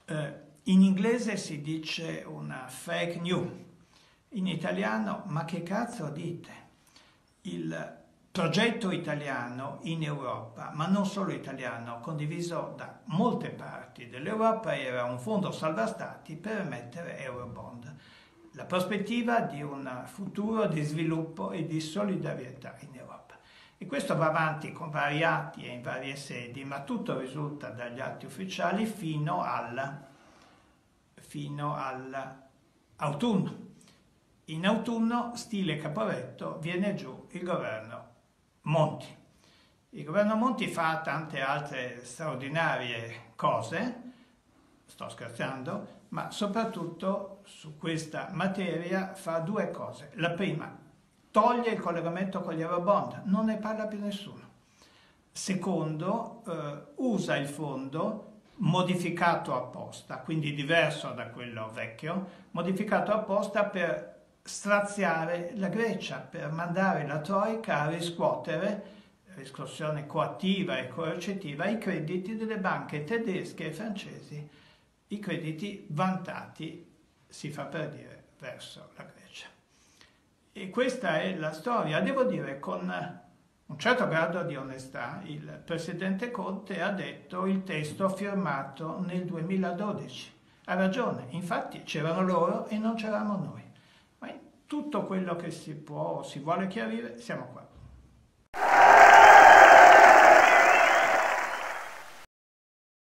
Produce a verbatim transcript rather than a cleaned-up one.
Eh, in inglese si dice una fake news, in italiano ma che cazzo dite? Il progetto italiano in Europa, ma non solo italiano, condiviso da molte parti dell'Europa, era un fondo salva stati per emettere Eurobond, la prospettiva di un futuro di sviluppo e di solidarietà in Europa. E questo va avanti con vari atti e in varie sedi, ma tutto risulta dagli atti ufficiali fino al, fino all'autunno. In autunno, stile Caporetto, viene giù il governo Monti. Il governo Monti fa tante altre straordinarie cose, sto scherzando, ma soprattutto su questa materia fa due cose. La prima, toglie il collegamento con gli Eurobond, non ne parla più nessuno. Secondo, eh, usa il fondo modificato apposta, quindi diverso da quello vecchio, modificato apposta per straziare la Grecia, per mandare la Troica a riscuotere, riscossione coattiva e coercitiva, i crediti delle banche tedesche e francesi, i crediti vantati, si fa per dire, verso la Grecia. E questa è la storia. Devo dire, con un certo grado di onestà, il presidente Conte ha detto il testo firmato nel duemiladodici. Ha ragione, infatti c'erano loro e non c'eravamo noi. Ma in tutto quello che si può o si vuole chiarire, siamo qua.